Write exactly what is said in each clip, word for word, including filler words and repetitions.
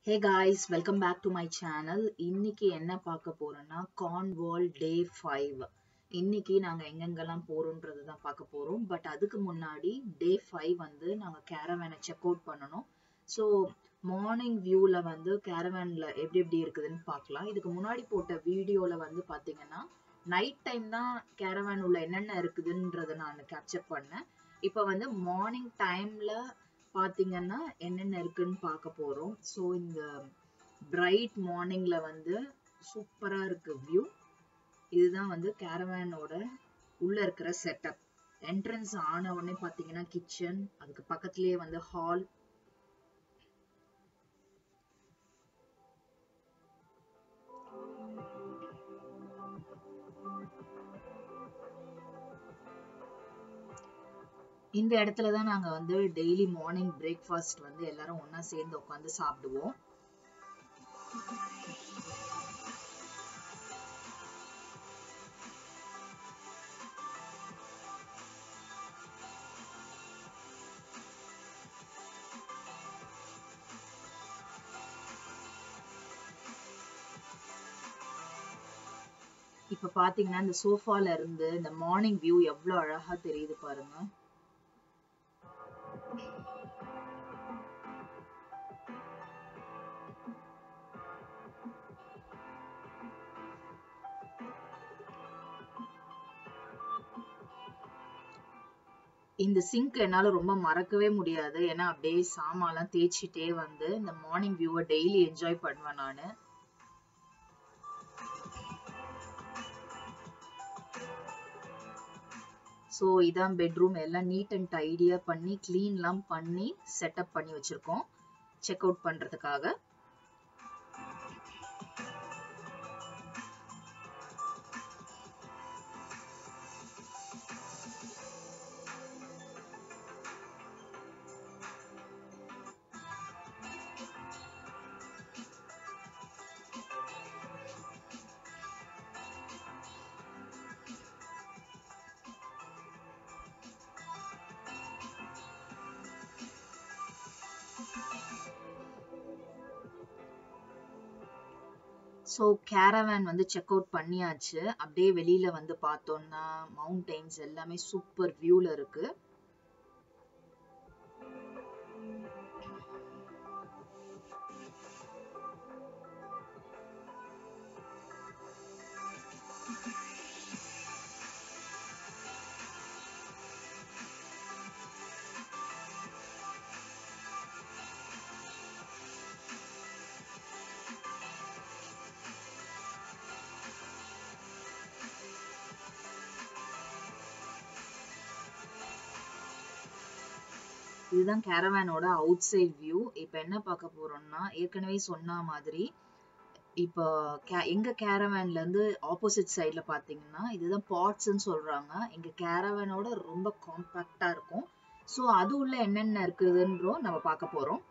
Hey guys, welcome back to my channel. இன்னைக்கு என்ன பார்க்க போறோம்னா Cornwall day five. இன்னைக்கு நாங்க எங்கெங்கெல்லாம் போறோம்ன்றது தான் பார்க்க போறோம். பட் அதுக்கு முன்னாடி day five வந்து நாங்க Caravan செக் அவுட் பண்ணனும். ஸோ மார்னிங் வியூல வந்து Caravanல எப்படி எப்படி இருக்குதுன்னு பார்க்கலாம். இதுக்கு முன்னாடி போட்ட வீடியோல வந்து பாத்தீங்கன்னா நைட் டைம் தான் Caravan உள்ள என்னென்ன இருக்குதுன்றத நான் கேப்சர் பண்ணேன். இப்போ வந்து மார்னிங் டைம்ல பாத்தீங்கன்னா என்னென்ன இருக்குன்னு பார்க்க போறோம். ஸோ இந்த பிரைட் மார்னிங்ல வந்து சூப்பரா இருக்கு வியூ. இதுதான் வந்து கேரவானோட உள்ள இருக்கிற செட்டப். என்ட்ரன்ஸ் ஆன உடனே பாத்தீங்கன்னா கிச்சன், அதுக்கு பக்கத்துலயே வந்து ஹால். இந்த இடத்துல தான் நாங்க வந்து டெய்லி மார்னிங் பிரேக்ஃபாஸ்ட் வந்து எல்லாரும் ஒண்ணா சேர்ந்து உட்காந்து சாப்பிடுவோம். இப்ப பாத்தீங்கன்னா இந்த சோஃபால இருந்து இந்த மார்னிங் வியூ எவ்வளவு அழகா தெரியுது பாருங்க. இந்த சிங்க் என்னால ரொம்ப மறக்கவே முடியாது. ஏன்னா அப்படியே சாமான்லாம் தேய்ச்சிட்டே வந்து இந்த மார்னிங் வியூவை டெய்லி என்ஜாய் பண்ணுவேன் நானு. ஸோ இதான் பெட்ரூம். எல்லாம் நீட் அண்ட் டைடியா பண்ணி கிளீன்லாம் பண்ணி செட்டப் பண்ணி வச்சிருக்கோம் செக் அவுட் பண்றதுக்காக. ஸோ கேரவேன் வந்து செக் அவுட் பண்ணியாச்சு. அப்படியே வெளியில வந்து பார்த்தோம்னா மவுண்டெயின்ஸ் எல்லாமே சூப்பர் வியூல இருக்கு. இதுதான் கேரவானோட அவுட் சைட் வியூ. இப்ப என்ன பார்க்க போறோம்னா ஏற்கனவே சொன்ன மாதிரி இப்போ எங்க கேரவான்ல இருந்து ஆப்போசிட் சைட்ல பாத்தீங்கன்னா இதுதான் பாட்ஸ்ன்னு சொல்றாங்க. எங்க கேரவானோட ரொம்ப காம்பாக்டா இருக்கும். ஸோ அது உள்ள என்னென்ன இருக்குதுன்றோ நம்ம பார்க்க போறோம்.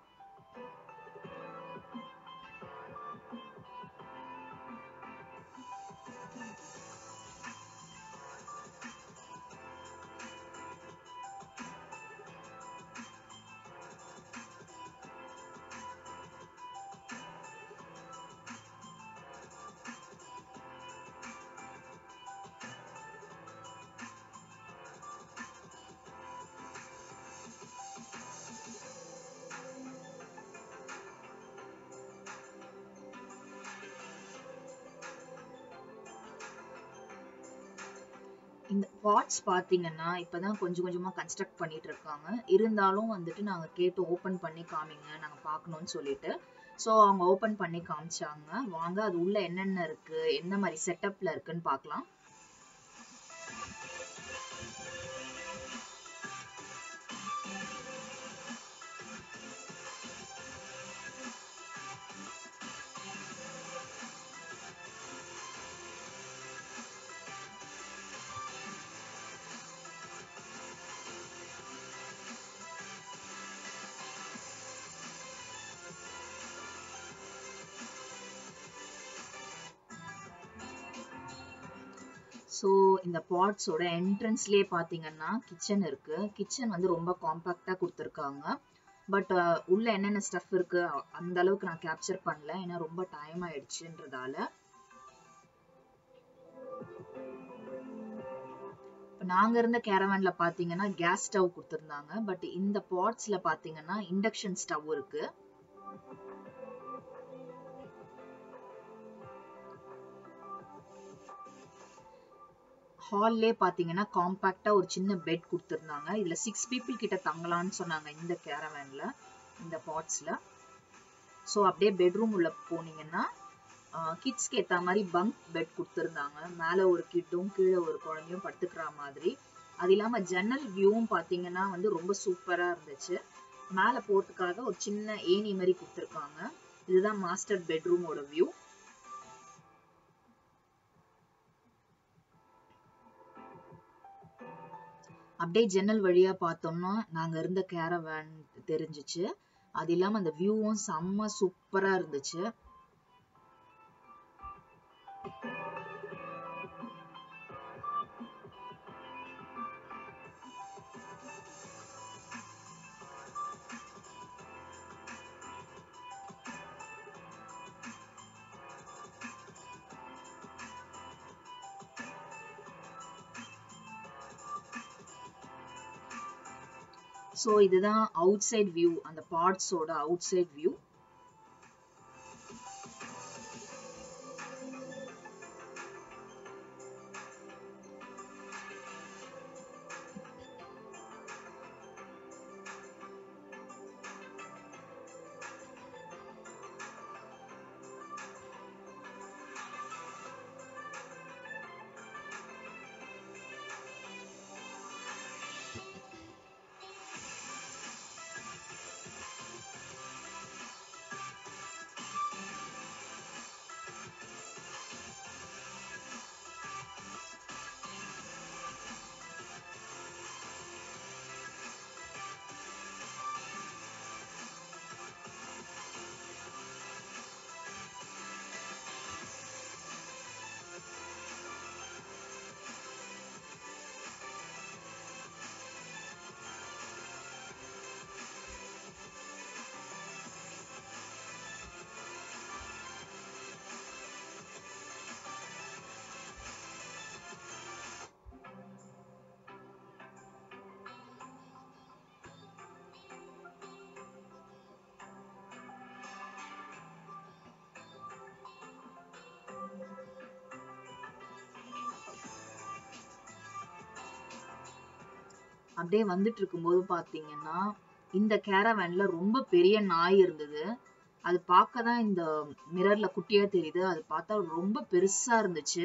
இந்த பாட்ஸ் பாத்தீங்கன்னா இப்பதான் கொஞ்சம் கொஞ்சமா கன்ஸ்ட்ரக்ட் பண்ணிட்டு இருக்காங்க. இருந்தாலும் வந்துட்டு நாங்க கேட்டு ஓபன் பண்ணி காமிங்க நாங்க பாக்கணும்னு சொல்லிட்டு. ஸோ அவங்க ஓபன் பண்ணி காமிச்சாங்க. வாங்க அது உள்ள என்னென்ன இருக்கு, என்ன மாதிரி செட்டப்ல இருக்குன்னு பார்க்கலாம். ஸோ இந்த பாட்ஸோட என்ட்ரன்ஸ்லேயே பார்த்தீங்கன்னா கிச்சன் இருக்கு. கிச்சன் வந்து ரொம்ப காம்பாக்டா கொடுத்துருக்காங்க. பட் உள்ள என்னென்ன ஸ்டஃப் இருக்கு அந்த அளவுக்கு நான் கேப்சர் பண்ணல, ஏன்னா ரொம்ப டைம் ஆயிடுச்சுன்றதால. நாங்க இருந்த கேரவான்ல பாத்தீங்கன்னா கேஸ் ஸ்டவ் கொடுத்திருந்தாங்க. பட் இந்த பாட்ஸ்ல பாத்தீங்கன்னா இண்டக்ஷன் ஸ்டவ் இருக்கு. ஹால்லே பாத்தீங்கன்னா காம்பாக்டா ஒரு சின்ன பெட் கொடுத்திருந்தாங்க. இதுல சிக்ஸ் பீப்புள் கிட்ட தங்கலாம்னு சொன்னாங்க இந்த கேரவான்ல, இந்த பாட்ஸ்ல. ஸோ அப்படியே பெட்ரூம் உள்ள போனீங்கன்னா கிட்ஸ்க்கு ஏற்ற மாதிரி பங்க் பெட் கொடுத்துருந்தாங்க. மேலே ஒரு கிட்டும் கீழே ஒரு குழந்தையும் படுத்துக்கிற மாதிரி. அது இல்லாமல் ஜன்னல் வியூவும் பார்த்தீங்கன்னா வந்து ரொம்ப சூப்பராக இருந்துச்சு. மேலே போகிறதுக்காக ஒரு சின்ன ஏணி மாதிரி கொடுத்துருக்காங்க. இதுதான் மாஸ்டர் பெட்ரூமோட வியூ. அப்படியே ஜன்னல் வழியா பார்த்தோம்னா நாங்க இருந்த கேரவான் தெரிஞ்சிச்சு. அது இல்லாம அந்த வியூவும் செம்ம சூப்பரா இருந்துச்சு. ஸோ இதுதான் அவுட் சைட் வியூ, அந்த பாட்ஸோட அவுட் சைட் வியூ. அப்படியே வந்துட்டு இருக்கும்போது பாத்தீங்கன்னா இந்த கேரவேன்ல ரொம்ப பெரிய நாய் இருந்தது. அது பார்க்க தான் இந்த மிரர்ல குட்டியா தெரியுது, அது பார்த்தா ரொம்ப பெருசா இருந்துச்சு.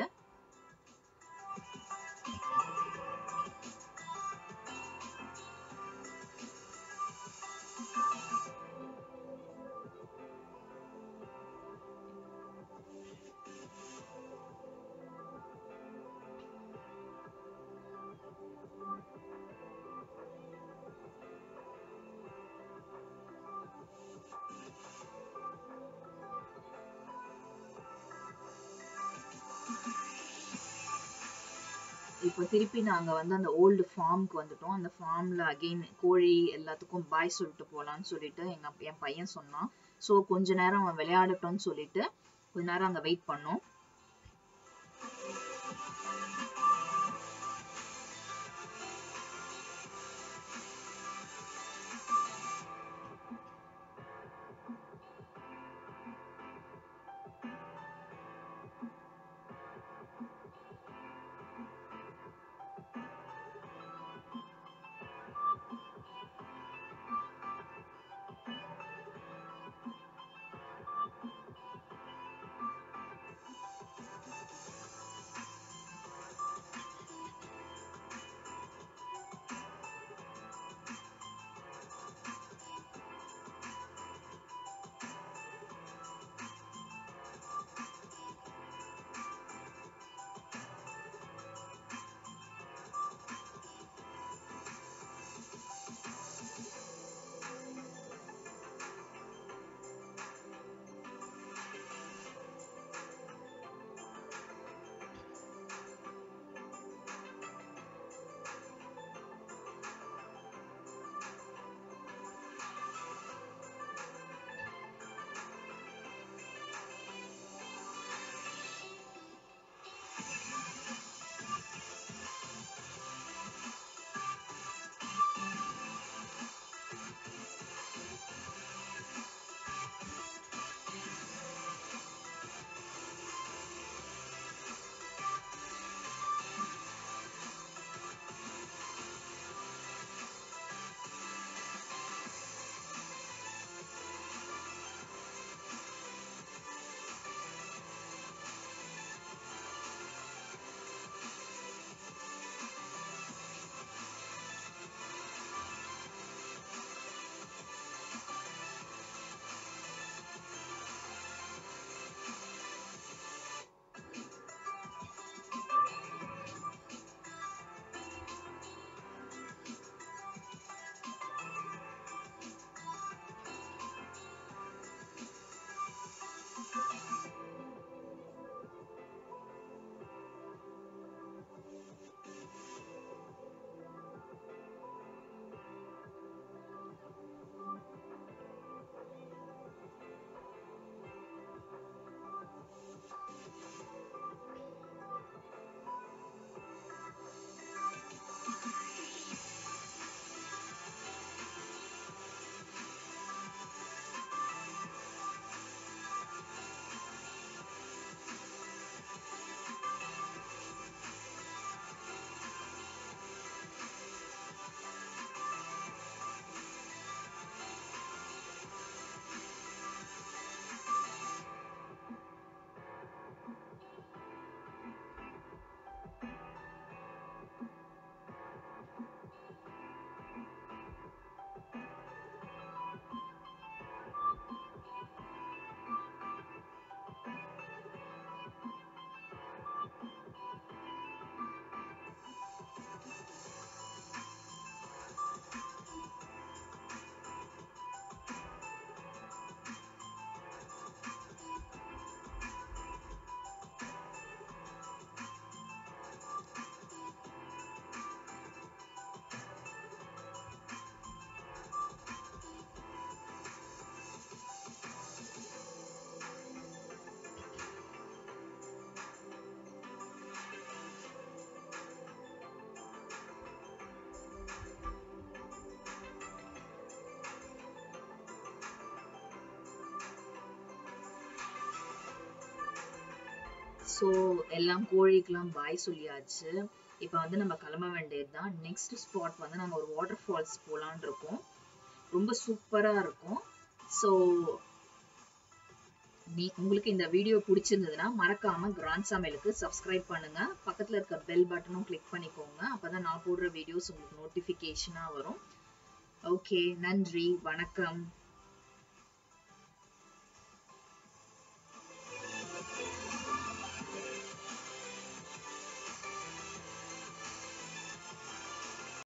இப்போ திருப்பி நாங்க வந்து அந்த ஓல்டு ஃபார்முக்கு வந்துட்டோம். அந்த ஃபார்ம்ல அகெயின் கோழி எல்லாத்துக்கும் பாய் சொல்லிட்டு போலான்னு சொல்லிட்டு எங்க என் பையன் சொன்னான். ஸோ கொஞ்ச நேரம் அவன் விளையாடட்டும்னு சொல்லிட்டு கொஞ்ச நேரம் அங்க வெயிட் பண்ணோம். ஸோ எல்லாம் கோழிக்கெல்லாம் பாய் சொல்லியாச்சு. இப்போ வந்து நம்ம கிளம்ப வேண்டியது தான். நெக்ஸ்ட் ஸ்பாட் வந்து நம்ம ஒரு வாட்டர் ஃபால்ஸ் போகலான் இருக்கோம். ரொம்ப சூப்பராக இருக்கும். ஸோ நீ உங்களுக்கு இந்த வீடியோ பிடிச்சிருந்ததுன்னா மறக்காம கிராண்ட் சமையலுக்கு சப்ஸ்கிரைப் பண்ணுங்க. பக்கத்தில் இருக்க பெல் பட்டனும் கிளிக் பண்ணிக்கோங்க. அப்பதான் நான் போடுற வீடியோஸ் உங்களுக்கு நோட்டிஃபிகேஷனாக வரும். ஓகே, நன்றி, வணக்கம்.